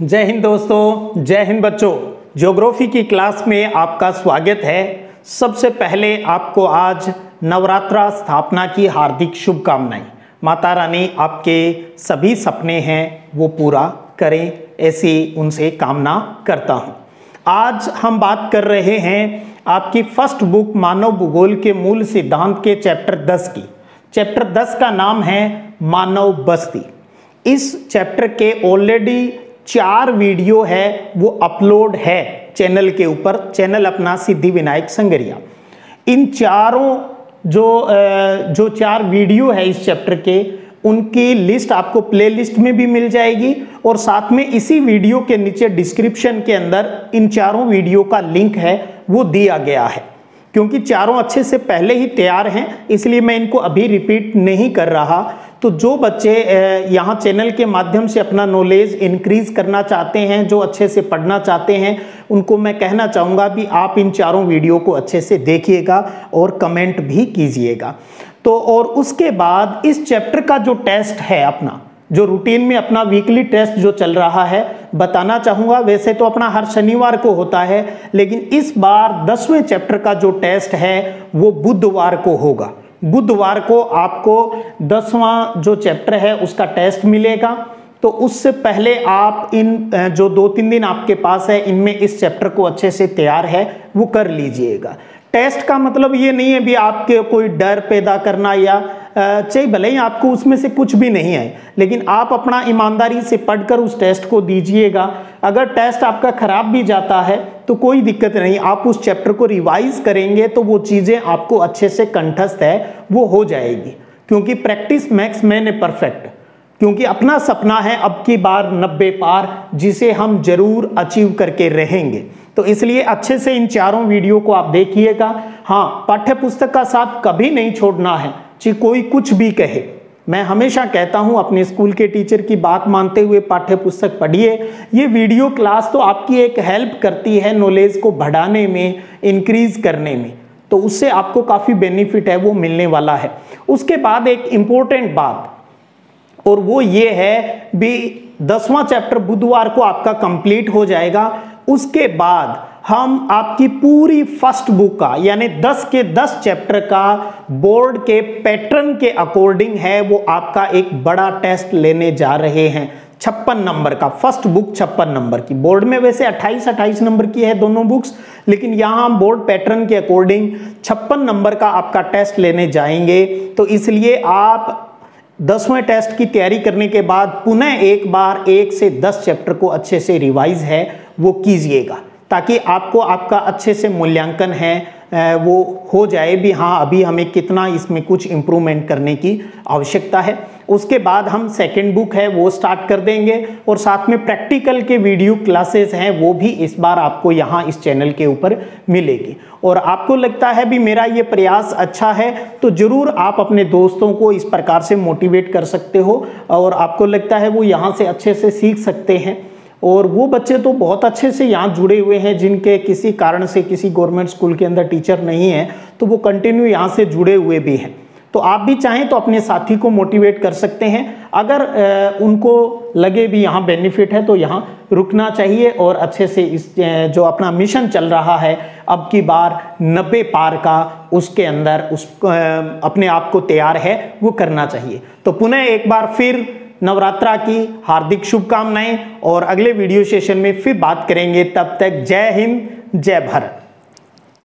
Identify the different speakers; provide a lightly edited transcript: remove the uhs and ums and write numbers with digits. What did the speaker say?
Speaker 1: जय हिंद दोस्तों, जय हिंद बच्चों। ज्योग्राफी की क्लास में आपका स्वागत है। सबसे पहले आपको आज नवरात्रा स्थापना की हार्दिक शुभकामनाएं। माता रानी आपके सभी सपने हैं वो पूरा करें, ऐसी उनसे कामना करता हूं। आज हम बात कर रहे हैं आपकी फर्स्ट बुक मानव भूगोल के मूल सिद्धांत के चैप्टर 10 की। चैप्टर 10 का नाम है मानव बस्ती। इस चैप्टर के ऑलरेडी 4 वीडियो है वो अपलोड है चैनल के ऊपर, चैनल अपना सिद्धि विनायक संगरिया। इन चारों जो 4 वीडियो है इस चैप्टर के, उनकी लिस्ट आपको प्लेलिस्ट में भी मिल जाएगी और साथ में इसी वीडियो के नीचे डिस्क्रिप्शन के अंदर इन चारों वीडियो का लिंक है वो दिया गया है। क्योंकि चारों अच्छे से पहले ही तैयार हैं, इसलिए मैं इनको अभी रिपीट नहीं कर रहा। तो जो बच्चे यहाँ चैनल के माध्यम से अपना नॉलेज इंक्रीज करना चाहते हैं, जो अच्छे से पढ़ना चाहते हैं, उनको मैं कहना चाहूँगा भी आप इन चारों वीडियो को अच्छे से देखिएगा और कमेंट भी कीजिएगा। तो और उसके बाद इस चैप्टर का जो टेस्ट है अपना, जो रूटीन में अपना वीकली टेस्ट जो चल रहा है, बताना चाहूँगा। वैसे तो अपना हर शनिवार को होता है, लेकिन इस बार 10वें चैप्टर का जो टेस्ट है वो बुधवार को होगा। बुधवार को आपको 10वां जो चैप्टर है उसका टेस्ट मिलेगा। तो उससे पहले आप इन जो 2-3 दिन आपके पास है, इनमें इस चैप्टर को अच्छे से तैयार है वो कर लीजिएगा। टेस्ट का मतलब ये नहीं है भी आपके कोई डर पैदा करना या चाहे भले ही आपको उसमें से कुछ भी नहीं है, लेकिन आप अपना ईमानदारी से पढ़कर उस टेस्ट को दीजिएगा। अगर टेस्ट आपका खराब भी जाता है तो कोई दिक्कत नहीं, आप उस चैप्टर को रिवाइज करेंगे तो वो चीज़ें आपको अच्छे से कंठस्थ है वो हो जाएगी। क्योंकि practice makes man a perfect. क्योंकि अपना सपना है अब की बार 90 पार, जिसे हम जरूर अचीव करके रहेंगे। तो इसलिए अच्छे से इन चारों वीडियो को आप देखिएगा। हाँ, पाठ्य पुस्तक का साथ कभी नहीं छोड़ना है, चाहे कोई कुछ भी कहे। मैं हमेशा कहता हूं अपने स्कूल के टीचर की बात मानते हुए पाठ्य पुस्तक पढ़िए। ये वीडियो क्लास तो आपकी एक हेल्प करती है नॉलेज को बढ़ाने में, इंक्रीज करने में, तो उससे आपको काफ़ी बेनिफिट है वो मिलने वाला है। उसके बाद एक इम्पोर्टेंट बात, और वो ये है भी 10वां चैप्टर बुधवार को आपका कंप्लीट हो जाएगा। उसके बाद हम आपकी पूरी फर्स्ट बुक का यानी 10 के 10 चैप्टर का बोर्ड के पैटर्न के अकॉर्डिंग है वो आपका एक बड़ा टेस्ट लेने जा रहे हैं। 56 नंबर का, फर्स्ट बुक 56 नंबर की। बोर्ड में वैसे 28 नंबर की है दोनों बुक्स, लेकिन यहाँ हम बोर्ड पैटर्न के अकॉर्डिंग 56 नंबर का आपका टेस्ट लेने जाएंगे। तो इसलिए आप 10वें टेस्ट की तैयारी करने के बाद पुनः एक बार 1 से 10 चैप्टर को अच्छे से रिवाइज है वो कीजिएगा, ताकि आपको आपका अच्छे से मूल्यांकन है वो हो जाए भी हाँ अभी हमें कितना इसमें कुछ इम्प्रूवमेंट करने की आवश्यकता है। उसके बाद हम सेकंड बुक है वो स्टार्ट कर देंगे और साथ में प्रैक्टिकल के वीडियो क्लासेस हैं वो भी इस बार आपको यहाँ इस चैनल के ऊपर मिलेगी। और आपको लगता है भी मेरा ये प्रयास अच्छा है तो ज़रूर आप अपने दोस्तों को इस प्रकार से मोटिवेट कर सकते हो, और आपको लगता है वो यहाँ से अच्छे से सीख सकते हैं। और वो बच्चे तो बहुत अच्छे से यहाँ जुड़े हुए हैं जिनके किसी कारण से किसी गवर्नमेंट स्कूल के अंदर टीचर नहीं है, तो वो कंटिन्यू यहाँ से जुड़े हुए भी हैं। तो आप भी चाहें तो अपने साथी को मोटिवेट कर सकते हैं। अगर उनको लगे भी यहाँ बेनिफिट है तो यहाँ रुकना चाहिए और अच्छे से इस जो अपना मिशन चल रहा है अब की बार 90 पार का, उसके अंदर अपने आप को तैयार है वो करना चाहिए। तो पुनः एक बार फिर नवरात्रा की हार्दिक शुभकामनाएं और अगले वीडियो सेशन में फिर बात करेंगे। तब तक जय हिंद, जय भारत।